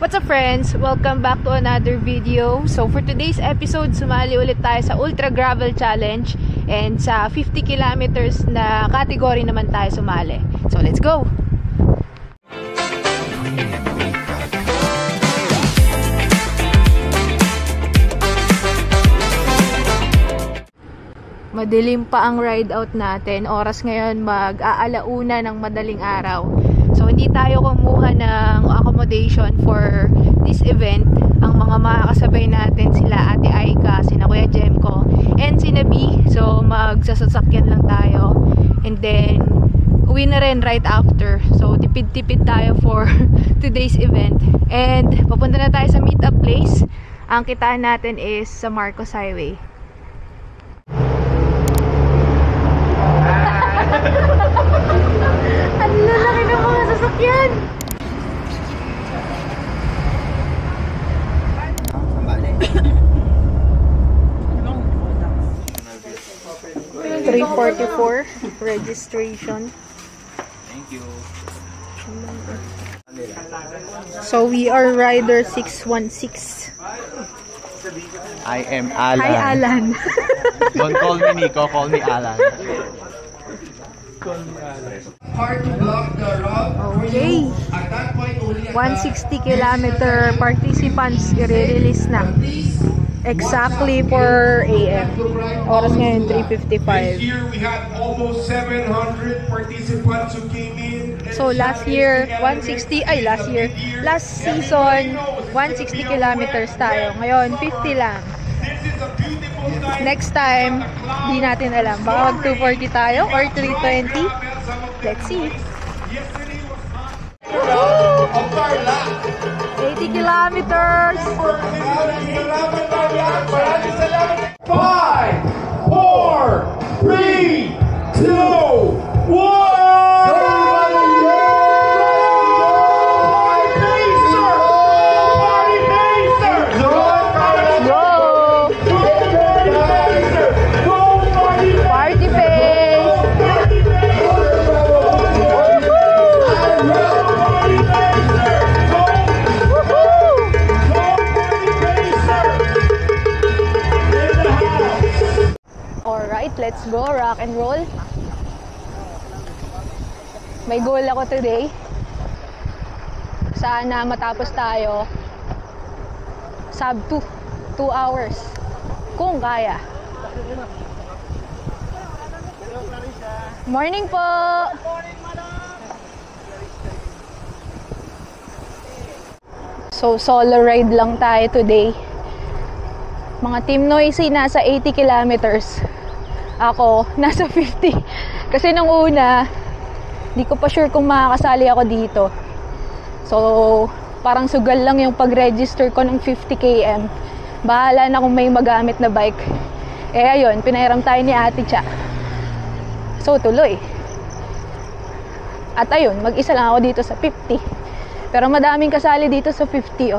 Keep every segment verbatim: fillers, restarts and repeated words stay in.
What's up friends? Welcome back to another video. So for today's episode, sumali ulit tayo sa Ultra Gravel Challenge. And sa fifty kilometers na category naman tayo sumali. So let's go! Madilim pa ang ride out natin. Oras ngayon mag-aalauna ng madaling araw. So hindi tayo kumuha ng accommodation for this event. Ang mga makakasabay natin sila Ate Aika, sina Kuya Jemko, and sina B. So magsasasakyan lang tayo. And then uwi na rin right after. So tipid-tipid tayo for today's event. And papunta na tayo sa meet-up place. Ang kitaan natin is sa Marcos Highway. Ang lalaki ng mga sasakyan! three forty-four registration. Thank you. So we are rider six one six. I am Alan. Hi Alan. Don't call me Nico, call me Alan. Okay. one sixty kilometer participants i-release na. Exactly four A M Oras ngayon three fifty-five. This year we had almost seven hundred participants who came in. So last year one sixty ay last year last season one sixty kilometers tayo. Ngayon fifty lang. Next time di natin alam. Baka mag two forty tayo or three twenty. Let's see. eighty kilometers. Five, four, three, two, one. Let's go, rock and roll. May goal ako today. Sana matapos tayo sub two, two hours. Kung kaya. Morning po! So, solo ride lang tayo today. Mga Team Noisy nasa eighty kilometers. Ako, nasa fifty. Kasi nung una, di ko pa sure kung makakasali ako dito. So, parang sugal lang yung pag-register ko ng fifty kilometers. Bahala na kung may magamit na bike. Eh, ayun, pinahiram tayo ni Ate Cha. So, tuloy. At ayun, mag-isa lang ako dito sa fifty. Pero madaming kasali dito sa fifty, oh.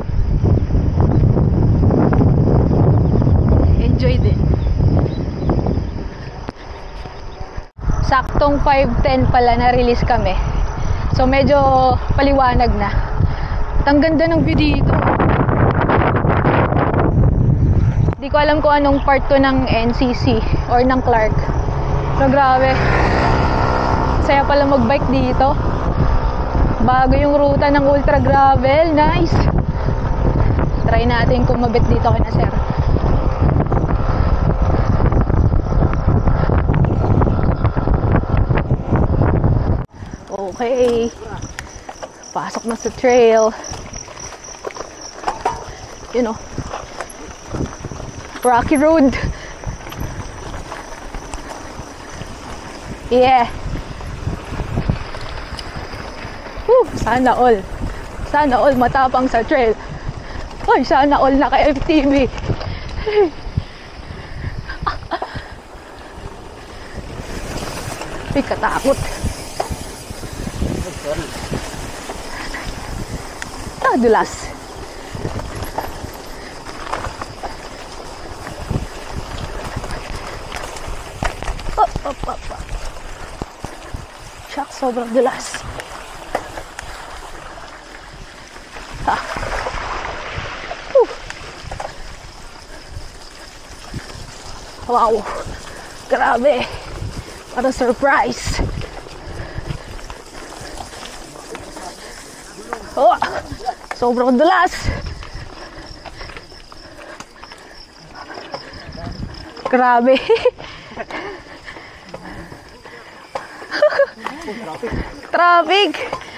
Enjoy din. Saktong five ten pala na-release kami. So medyo paliwanag na. At ang ganda ng view dito. Hindi ko alam kung anong part to ng N C C or ng Clark. Pero grabe. Saya pala mag-bike dito. Bago yung ruta ng Ultra Gravel. Nice. Try natin kumabit dito kina sir. Okay, pasok na sa trail. You know, rocky road. Yeah. Woo, sana all. Sana all matapang sa trail. Hoy, sana all naka F T V. Ay, katakot. Ah, dulas. Op, op, op, op. Shock, sobrang dulas. Whew. Wow. Grabe. What a surprise. Oh, sobrang dulas. Grabe. Traffic.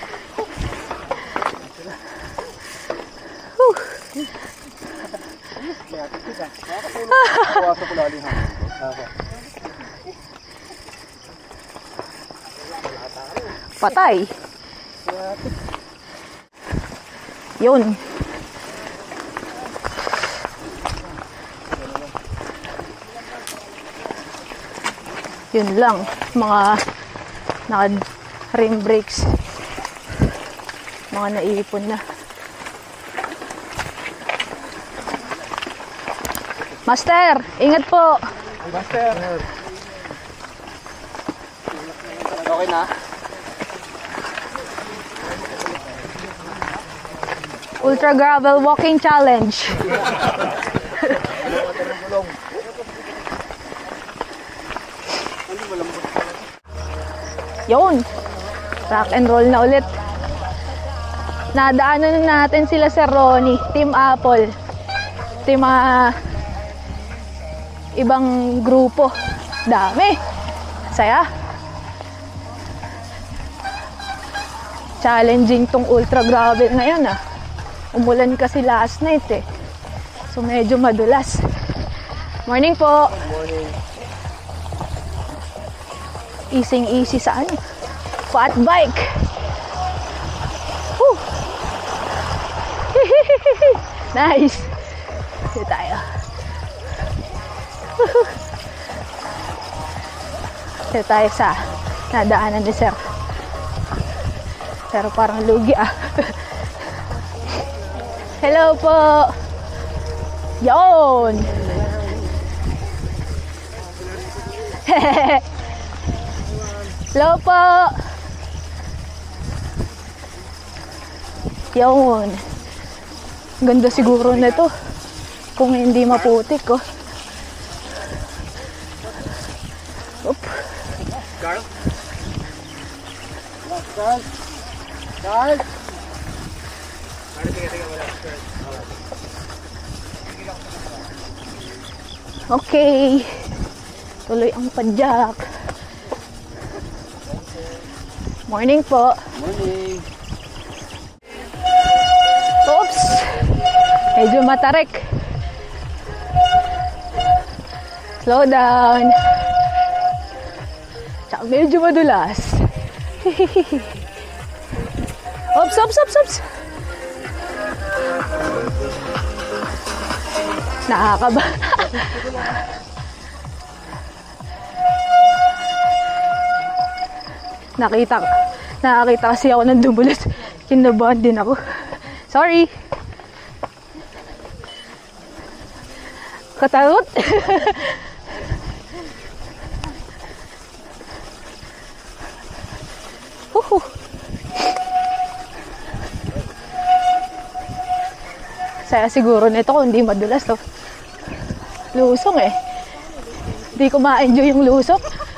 Whew. Patay. Yun. Yun lang. Mga naka-rim brakes. Mga naipon na. Master, ingat po. Master. Okay na? Ultra Gravel Walking Challenge. Yun. Rock and roll na ulit. Nadaanan natin sila Sir Ronnie, Team Apple. Ito yung mga ibang grupo. Dami. Saya. Challenging tong ultra gravel ngayon ah. Umulan kasi last night eh. So medyo madulas. Morning po. Morning. Easing easy sa ano. Fat bike. Woo. Nice. Dito tayo. Dito tayo sa nadaanan ni Sir. Pero parang lugi ah. Hello po. Yon. Hello po. Yon. Ganda siguro na to. Kung hindi maputik oh. Oop. Carl? Carl? Carl? Okay. Tuloy ang padyak. Morning po. Morning. Oops. Medyo matarik. Slow down. Tsaka medyo madulas. Oops, oops, oops, oops. Nakakaba. Nakita ko. Nakakita kasi ako ng dumulas. Kinabahan din ako. Sorry. Katakot. Huhu. Saya siguro nito kung hindi madulas to. Lusong eh. Hindi ko ma-enjoy yung lusong.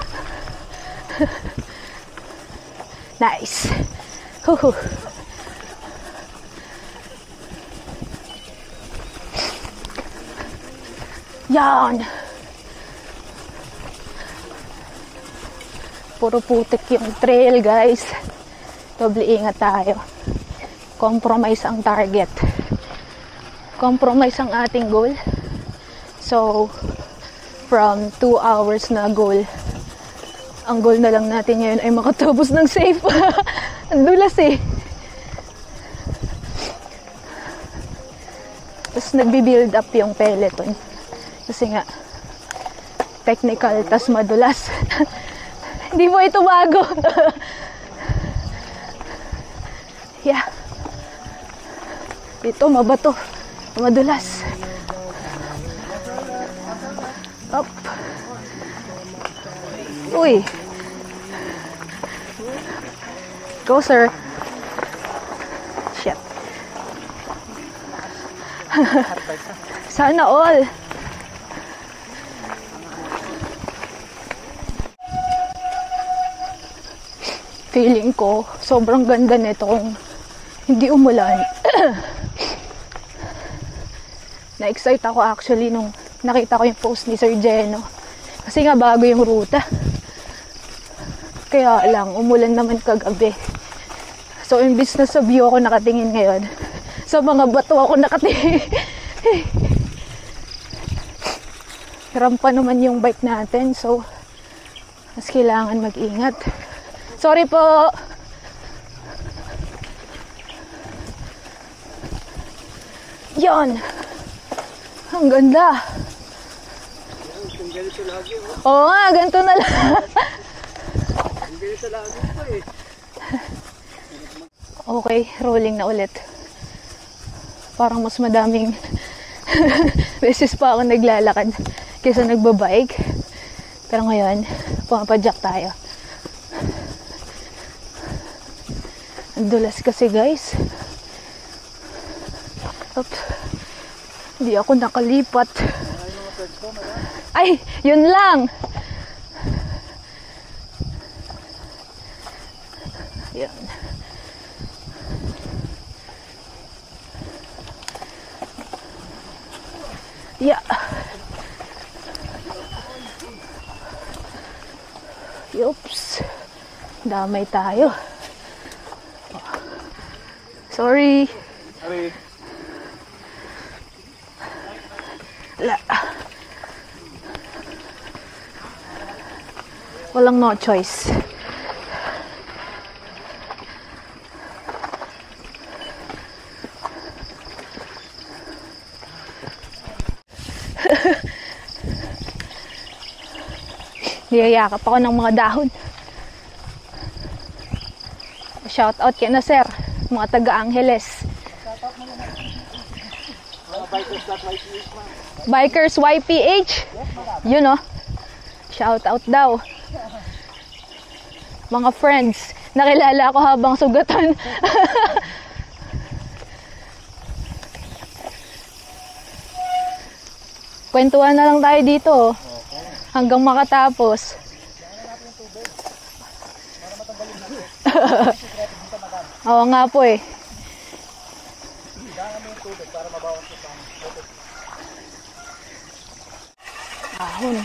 Nice. Huhu. Yan. Puro putik yung trail, guys. Doble ingat tayo. Compromise ang target. Compromise ang ating goal. So, from two hours na goal, ang goal na lang natin ngayon ay makatapos ng safe. Ang dulas eh. Tapos nagbi-build up yung peloton. Kasi nga, technical, tas madulas. Hindi mo ito bago. Yeah. Ito, mabato. Madulas. Up. Uy. Go, sir. Shit. Sana all. Feeling ko, sobrang ganda nito kung hindi umulan. Na-excite ako actually nung nakita ko yung post ni Sir Jeno. Kasi nga bago yung ruta. Kaya lang, umulan naman kagabi. So, imbis na sa view ako nakatingin ngayon, sa mga bato ako nakatingin. Rampa naman yung bike natin. So, mas kailangan mag-ingat. Sorry po! Yan! Ang ganda! Oo nga, ganito na lang. Okay, rolling na ulit. Parang mas madaming beses pa ako naglalakad kaysa nagbabike. Pero ngayon, pumapadyak tayo. Ang dulas kasi guys. Up. Hindi ako nakalipat. Ay, yun lang. Yan. Yeah. Oops. Damay tayo. Sorry. Sorry. La. Walang no choice. Niyayakap ako ng mga dahon. Shout out kay na sir, mga taga-Angeles. Bikers Y P H. You know. Shout out daw. Mga friends, nakilala ako habang sugatan. Kwentuhan na lang tayo dito. Hanggang makatapos. Oo nga po eh. Ahon.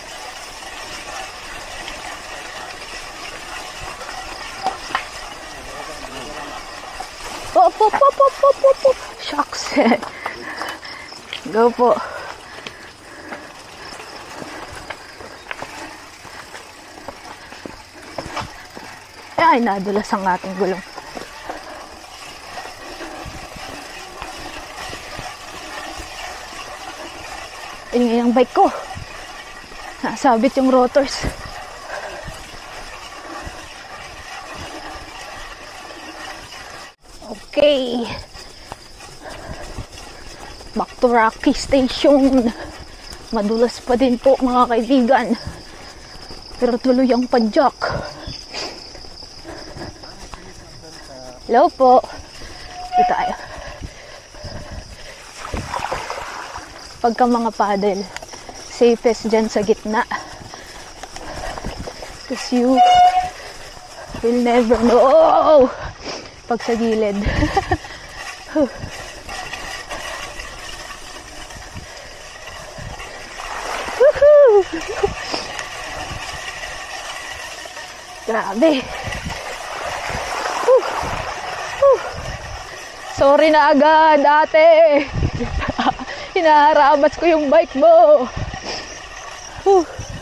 Pop, pop, pop, pop, pop, pop, pop. Shucks. Go po. Ay, nadulas ang ating gulong. Ingay ang bike ko. Nasabit yung rotors. Okay. Back to Rocky Station. Madulas pa din po mga kaibigan. Pero tuloy ang padyak. Hello po. Ito tayo. Pagka mga paddle, safest dyan sa gitna. Because you will never know. Pag sa gilid. Grabe. Sorry na agad, ate. Hinaharabas ko yung bike mo. Whew.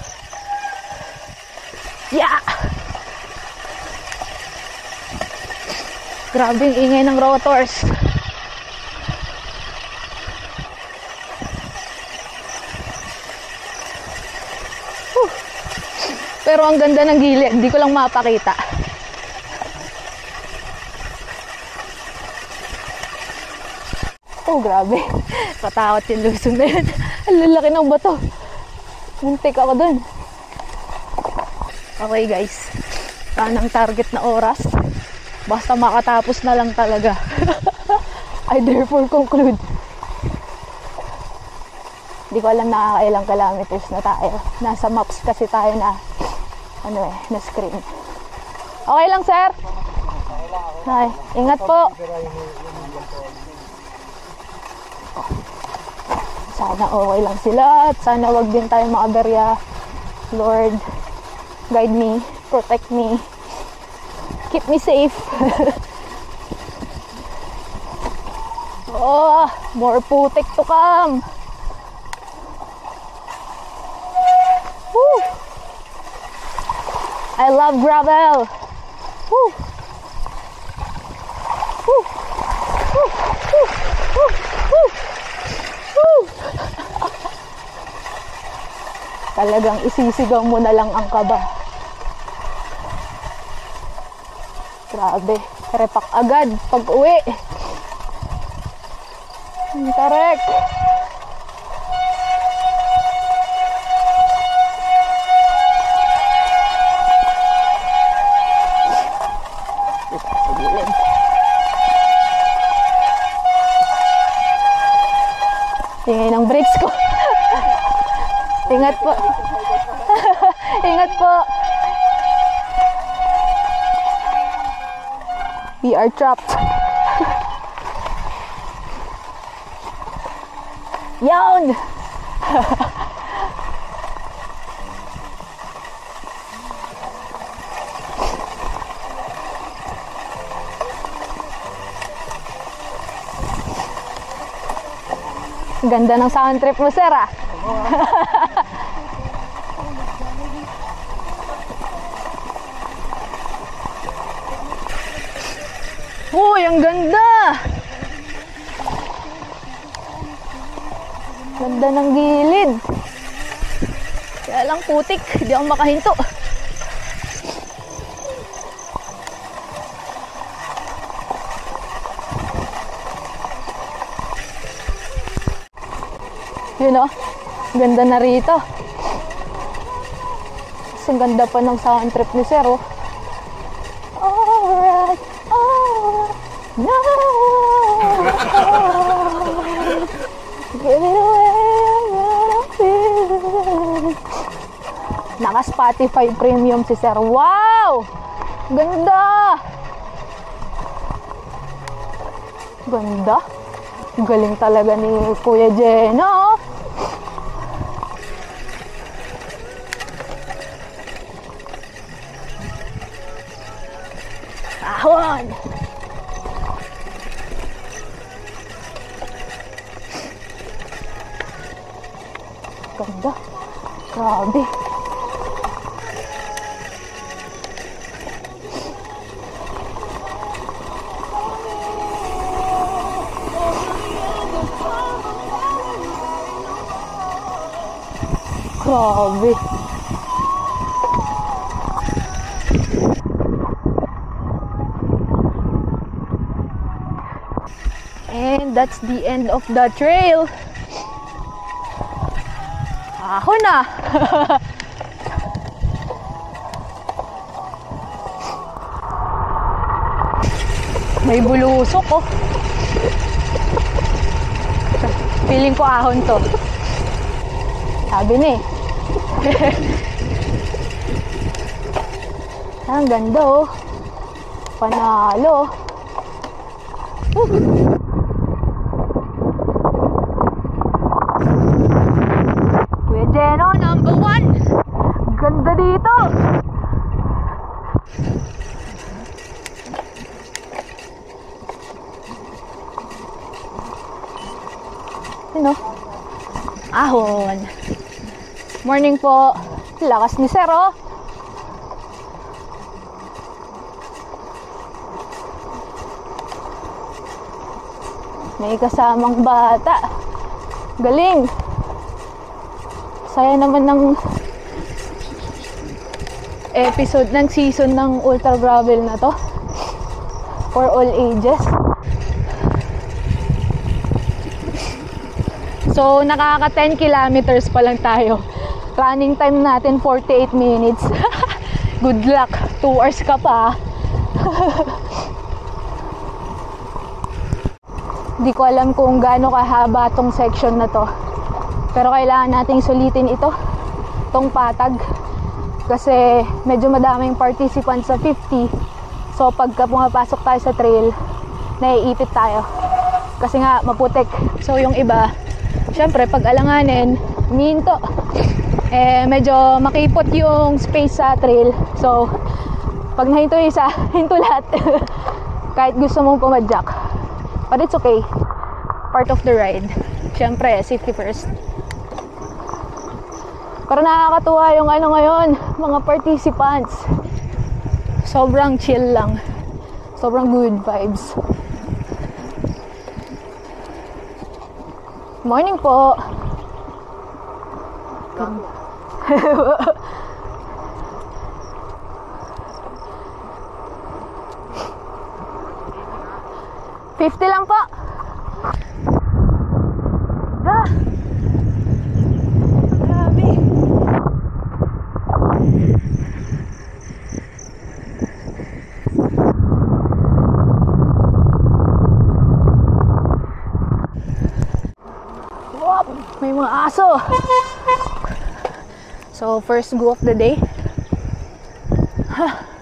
Yeah. Grabe yung ingay ng rotors. Whew. Pero ang ganda ng gilid, hindi ko lang mapakita. Oh, grabe. Patakot yung lusong na yun. Ang lalaki ng bato. Muntik ako dun. Okay guys. Tanang target na oras. Basta makatapos na lang talaga. I therefore conclude Di ko alam nakakailang kilometers na tayo. Nasa maps kasi tayo na ano eh, na screen. Okay lang, sir? Hi. Ingat po. Sana okay lang sila at sana wag din tayo maaberya. Lord, guide me, protect me, keep me safe. Oh, more putik to come. Woo. I love gravel. Woo. Woo. Woo. Woo. Woo. Woo. Woo. Talagang isisigaw mo na lang ang kaba. Grabe, repak agad pag uwi. Tarek. Tingin ang brakes ko. Ingat po. Ingat po. We are trapped. Yawn! Ganda ng sound trip mo, sir, ah. Uy, ang ganda! Ganda ng gilid. Kaya lang putik, hindi ako makahinto. Yun o, ganda na rito. Mas ang ganda pa ng sound trip ni sir, oh. Alright, alright, no. Give it away. Naka Spotify Premium si sir. Wow! Ganda! Ganda. Galing talaga ni Kuya Jeno. Ahon! Ganda. Grabe. Grabe. And that's the end of the trail. Ako na. May bulusok, oh. Feeling ko ahon to. Sabi ni. Ang ganda, oh. Panalo. Uh. Kuya Jeno, number one. Ganda dito. Ano? Ahon. Morning po. Lakas ni sir, oh. May kasamang bata. Galing. Saya naman ng episode ng season ng Ultra Gravel na to. For all ages. So, nakaka ten kilometers pa lang tayo. Running time natin forty-eight minutes. Good luck. two hours ka pa. Di ko alam kung gaano kahaba tong section na to. Pero kailangan nating sulitin ito, itong patag. Kasi medyo madaming participants sa fifty. So pagka pumapasok tayo sa trail, naiipit tayo. Kasi nga maputik. So yung iba, syempre pag alanganin, umihinto. Eh medyo makipot yung space sa trail. So pag nahinto isa, hinto lahat. Kahit gusto mong pumadyak. But it's okay. Part of the ride. Syempre, safety first. Pero nakakatuwa yung ano ngayon, mga participants. Sobrang chill lang. Sobrang good vibes. Morning po. fifty lang po. Ah. Grabe. Wop, may mga aso. So, first go of the day. Huh.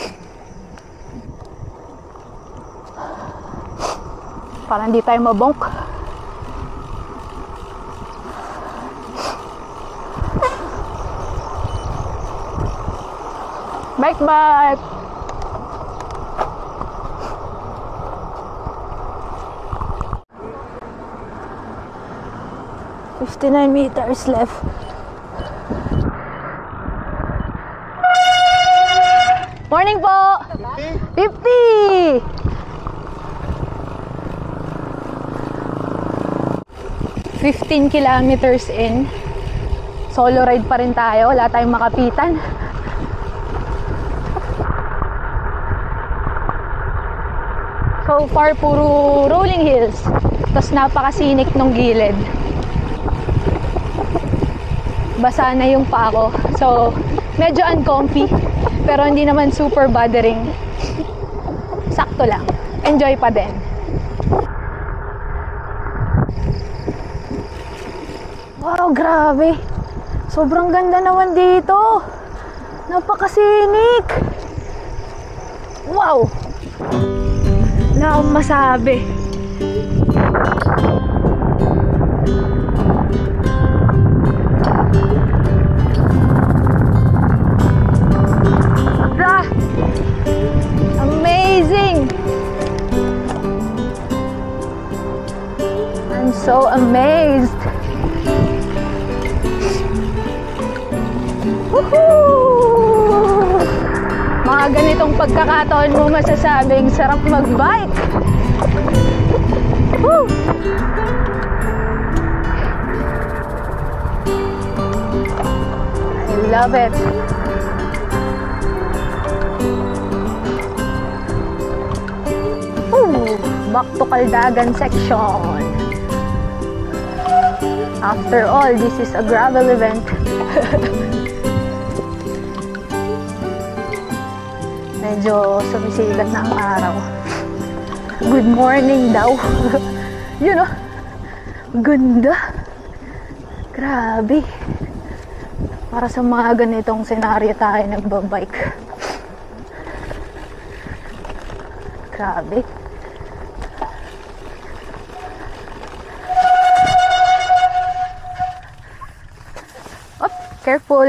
Para hindi tayo mabonk. Bike bike. fifty-nine meters left. Morning po. fifty. fifteen kilometers in. Solo ride pa rin tayo. Wala tayong makapitan. So far, puro rolling hills. Tapos napakasinik ng gilid. Basa na yung paa ko. So, medyo uncomfy. Pero hindi naman super bothering. Sakto lang. Enjoy pa din. Wow, grabe. Sobrang ganda naman dito. Napakasinik. Wow. Wala akong masabi. Ah, amazing. I'm so amazed. Woohoo! Mga ganitong pagkakataon mo masasabing sarap mag-bike. Woo! I love it. Ooh, back to Caldagan section. After all, this is a gravel event. Medyo sumisigat na ang araw. Good morning daw. Yun know, ganda. Grabe. Para sa mga ganitong senaryo tayo nagbabike. Grabe. Op, careful.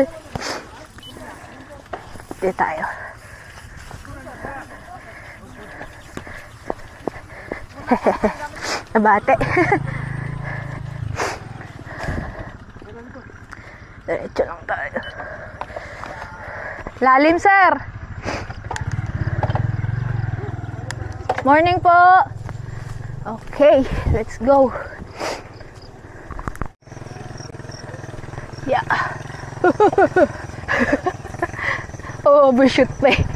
Dito tayo. Nabate. Diretso lang tayo. Lalim, sir. Morning po. Okay, let's go. Yeah. Oh, overshoot pa eh.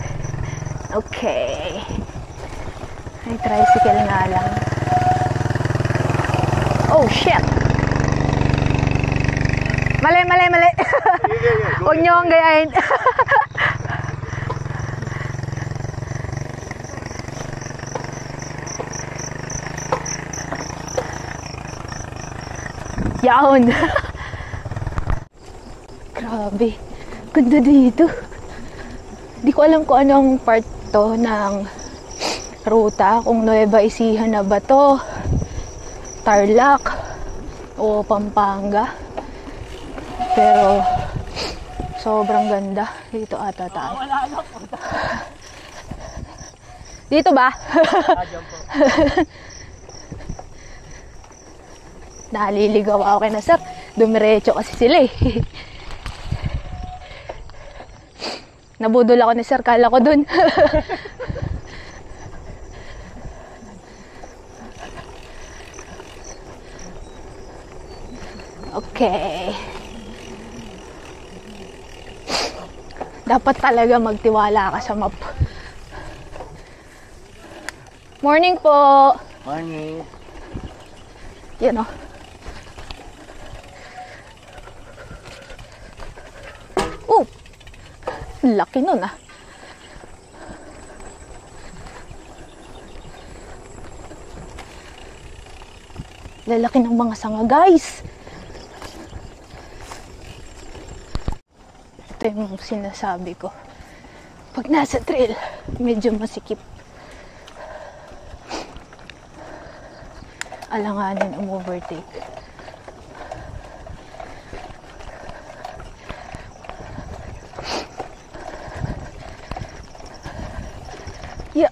Okay. Ay, tricycle nga lang. Oh, shit! Mali, mali, mali! Huwag niyo akong gayahin. Yaon! Grabe. Ganda dito. Di ko alam kung anong part to ng ruta. Kung Nueva Ecija na ba to, Tarlac, o Pampanga. Pero, sobrang ganda. Dito ata tayo. Dito ba? Naliligaw ako kay na sir. Dumiretso kasi sila eh. Nabudol ako ni sir. Kala ko dun. Okay. Dapat talaga magtiwala ka sa map. Morning po. Morning. Yan o. Oh! Laki nun ah. Lalaki ng mga sanga guys. Ito yung sinasabi ko. Pag nasa trail, medyo masikip. Alanganin ang overtake. Yeah.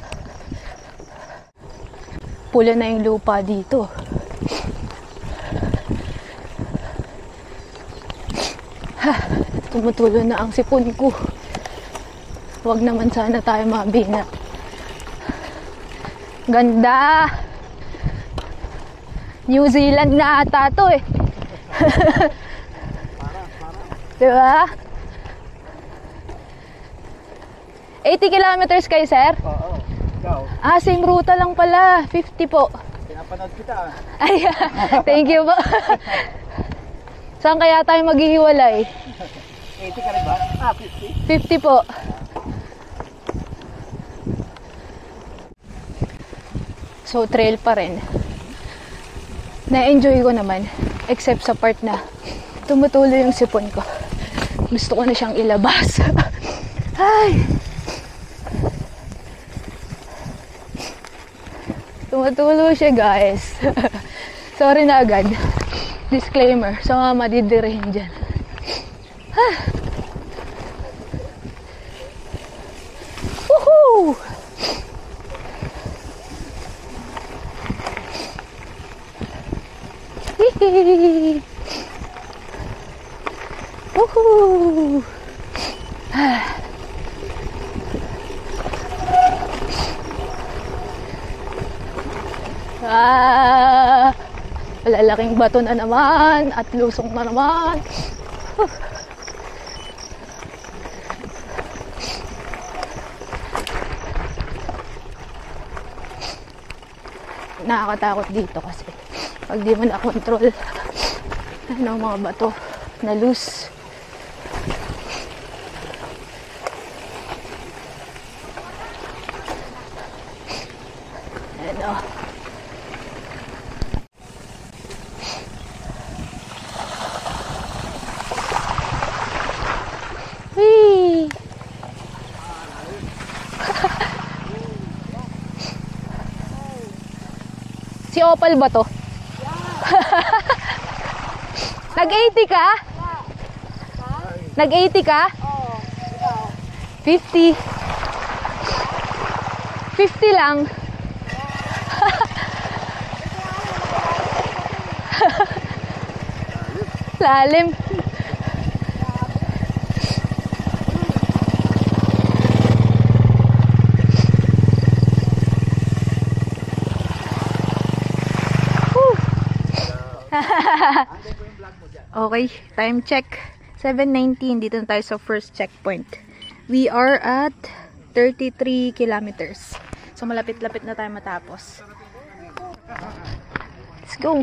Pula na yung lupa dito. Ha, tumutulo na ang sipon ko. Huwag naman sana tayo mabinat. Ganda! New Zealand na ata to eh. Diba? eighty kilometers kayo, sir? Oo. Ikaw? Ah, same ruta lang pala. fifty po. Pinapanood kita. Ay, thank you po. Saan kaya tayo maghihiwalay? eighty ka rin ba? Ah, fifty? fifty po. So, trail pa rin. Na-enjoy ko naman. Except sa part na tumutulo yung sipon ko. Gusto ko na siyang ilabas. Ay! Tumutulo siya, guys. Sorry na agad. Disclaimer. So, mga madidirihin dyan. Ah. Woohoo! Hihihi! Woohoo! Ah. Ah, malalaking bato na naman at lusong na naman. Huh. Nakakatakot dito kasi pag di mo na control ng mga bato na loose. Ayan o. Si Opal ba to? Nag-eighty ka? Nag-eighty ka? fifty. fifty lang. Lalim. Okay, time check. seven nineteen. Dito na tayo sa first checkpoint. We are at thirty-three kilometers. So, malapit-lapit na tayo matapos. Let's go.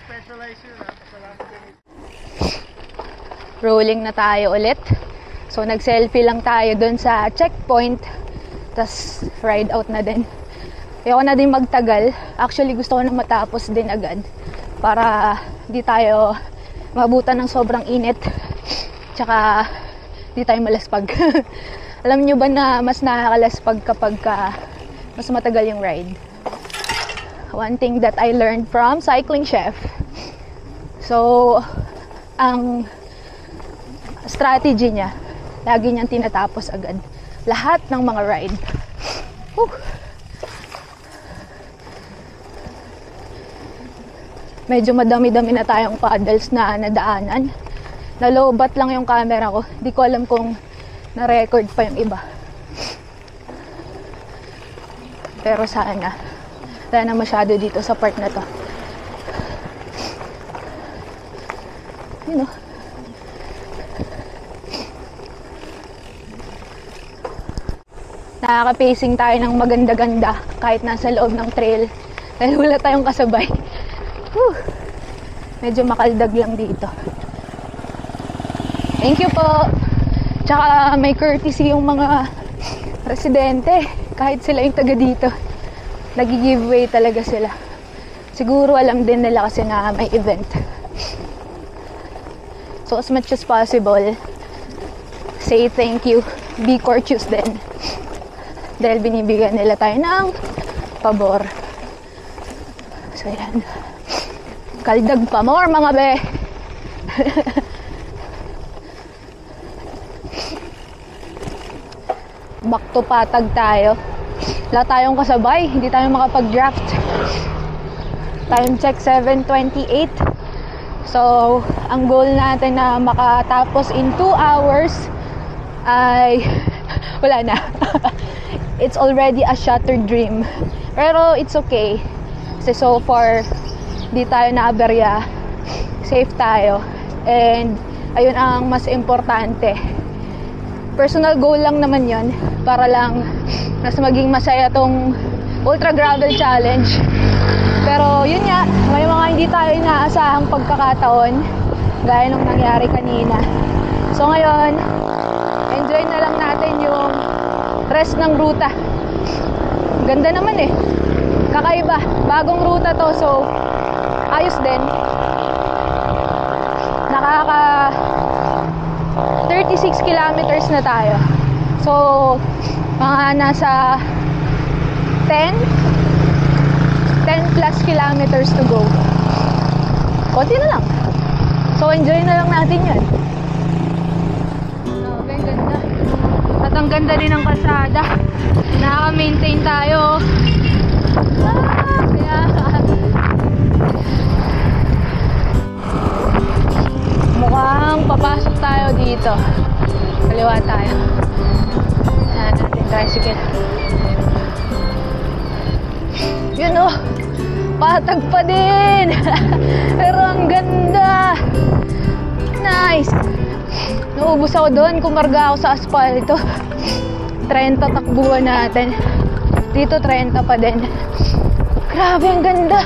Rolling na tayo ulit. So, nag-selfie lang tayo dun sa checkpoint. Tapos, ride out na din. Ayoko na din magtagal. Actually, gusto ko na matapos din agad. para di tayo mabutan ng sobrang init, tsaka di tayo malaspag. Alam nyo ba na mas nakakalaspag kapag ka mas matagal yung ride? One thing that I learned from Cycling Chef. So, ang strategy niya, lagi niyang tinatapos agad lahat ng mga ride. Whew. Medyo madami-dami na tayong paddles na nadaanan. Nalobat lang yung camera ko. Di ko alam kung na-record pa yung iba. Pero sana wala na masyado dito sa part na to. You know. Nakaka-pacing tayo ng maganda-ganda kahit nasa loob ng trail. Dahil wala tayong kasabay. Whew. Medyo makaldag lang dito. Thank you po. Tsaka may courtesy yung mga residente. Kahit sila yung taga dito, nag-giveaway talaga sila. Siguro alam din nila kasi na may event. So as much as possible, say thank you. Be courteous din. Dahil binibigyan nila tayo ng pabor. So yan. Kaldag pa more mga be. Back to patag tayo. Wala tayong kasabay. Hindi tayo makapag-draft. Time check seven twenty-eight. So, ang goal natin na makatapos in two hours ay wala na. It's already a shattered dream. Pero it's okay. Kasi so far, di tayo naaberya. Safe tayo. And ayun ang mas importante. Personal goal lang naman yon, para lang mas maging masaya tong Ultra Gravel Challenge. Pero yun nga, may mga hindi tayo inaasahang pagkakataon gaya nung nangyari kanina. So ngayon, enjoy na lang natin yung rest ng ruta. Ganda naman eh. Kakaiba. Bagong ruta to, so ayos din. Nakaka thirty-six kilometers na tayo. So, mga nasa ten plus kilometers to go. Konti na lang. So, enjoy na lang natin yan. Grabe, ang ganda. At ang ganda din ng kalsada. Nakaka-maintain tayo. Ah, kaya mukhang papasok tayo dito. Kaliwa tayo. Saan natin tricycle. Yun oh, patag pa din. Pero ang ganda. Nice. Naubos ako doon, kumarga ako sa asfalto. thirty takbuhan natin. Dito thirty pa din. Grabe, ang ganda.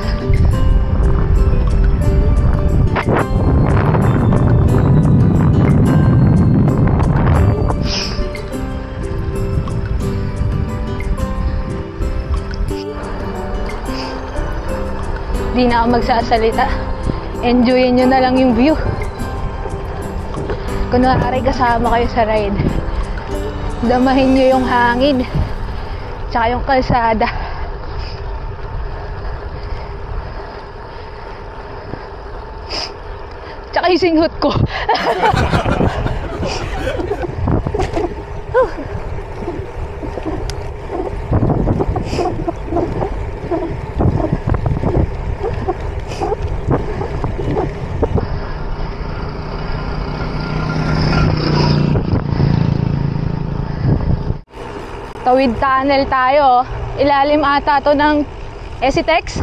Di na ako magsasalita. Enjoyin nyo na lang yung view. Kunwari kasama kayo sa ride. Damahin nyo yung hangin. Tsaka yung kalsada. Tsaka yung singhot ko. Tawid tunnel tayo. Ilalim ata to ng Esitex.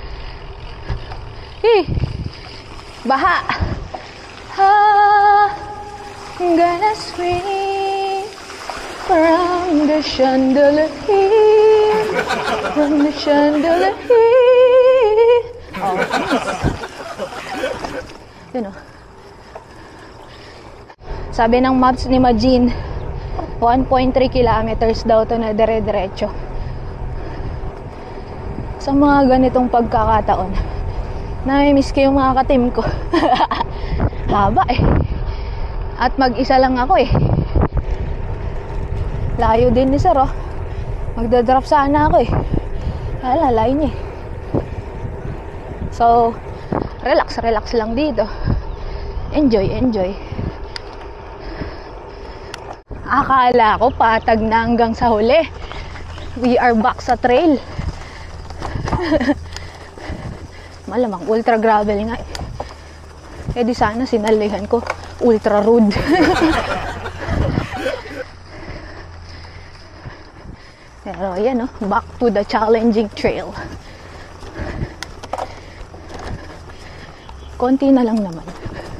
Hey, baha. Ha, I'm gonna swing from the chandelier, from the chandelier. Oh, nice. Yun o. Sabi ng maps ni Majin, one point three kilometers daw to na dire-diretso. Sa mga ganitong pagkakataon, Namimiss ko yung mga ka-team ko. Haba eh. At mag-isa lang ako eh. Layo din ni sir oh. Magdadrop sana ako eh. Hala, layo niya eh. So, relax, relax lang dito. Enjoy, enjoy. Akala ko patag na hanggang sa huli. We are back sa trail. Malamang ultra gravel nga eh. Eh di sana sinalihan ko ultra rude. Pero yan oh, back to the challenging trail. Konti na lang naman.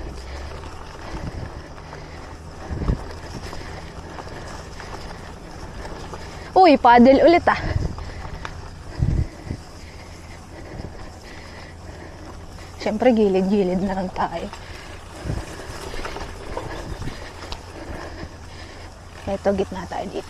Uy, paddle ulit ah. Siyempre, gilid-gilid na lang tayo. Ito, gitna tayo dito.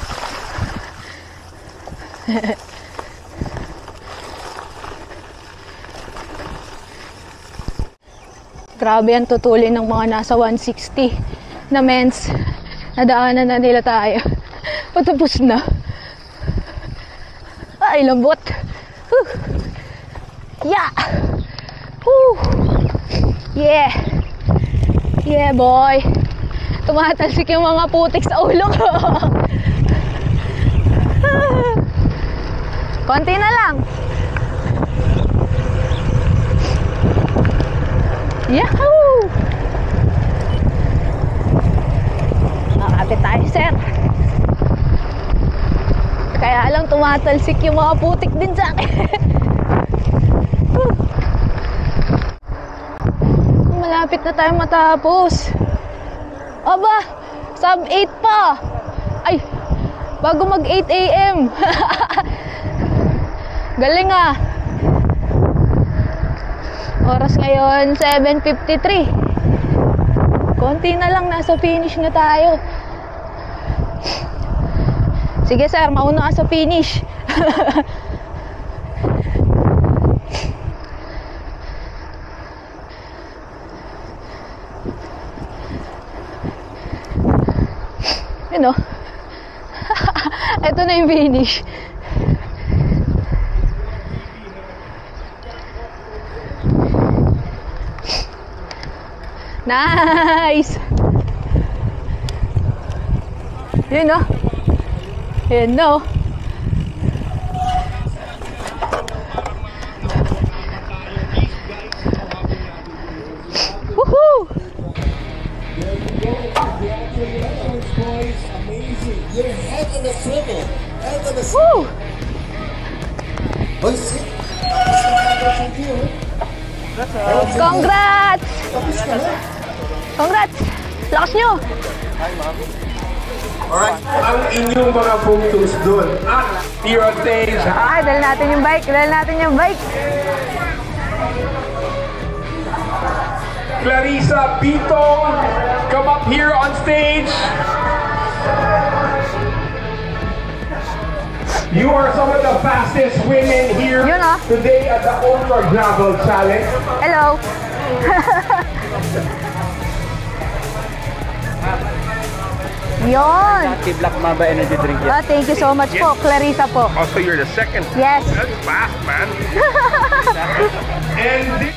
Grabe ang tutulin ng mga nasa one sixty na men's. Nadaanan na nila tayo. Patapos na. Ay, lambot. Whew. Yeah. Whew. Yeah. Yeah, boy. Tumatalsik yung mga putik sa ulo ko. Konti na lang. Yahoo! Makakapit tayo, sir. Kaya lang tumatalsik yung mga putik din sa akin. Malapit na tayo matapos. Aba, sub eight pa. Ay, bago mag eight A M Galing ah. Oras ngayon seven fifty-three. Konti na lang, nasa finish na tayo. Sige sir, mauna ka sa finish. Yun o. Ito na yung finish. Nice! Yun o. Yun no. Woohoo! Congratulations, boys. Amazing. You're head on the swivel. Head on the Woo! Boys, sit. Congrats! Congrats! Lakas nyo! Alright. Ang inyong mga photos doon. At here on stage. Ah, dala natin yung bike. Dala natin yung bike. Clarissa Bitong, come up here on stage. You are some of the fastest women here Yun, ah. today at the Ultra Gravel Challenge. Hello! Yon! Black Mamba energy drink. Ah, thank you so much po, Clarissa po. Also, you're the second. Yes. That's fast, man. And this